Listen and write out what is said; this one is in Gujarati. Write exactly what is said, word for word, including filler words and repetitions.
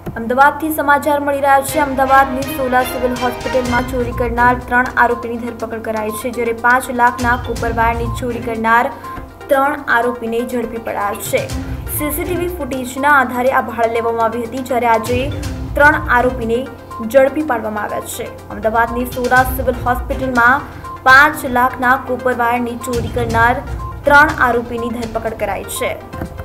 અમદાવાદથી સમાચાર મળી રહ્યા છે। અમદાવાદની સોલા સિવિલ હોસ્પિટલમાં ચોરી કરનાર ત્રણ આરોપીની ધરપકડ કરાઈ છે, જ્યારે પાંચ લાખના કોપર વાયરની ચોરી કરનાર ત્રણ આરોપીને ઝડપી પડાયા છે। સીસીટીવી ફૂટેજના આધારે આ ભાળ લેવામાં આવી હતી, જ્યારે આજે ત્રણ આરોપીને ઝડપી પાડવામાં આવ્યા છે। અમદાવાદની સોલા સિવિલ હોસ્પિટલમાં પાંચ લાખના કોપર વાયરની ચોરી કરનાર ત્રણ આરોપીની ધરપકડ કરાઈ છે।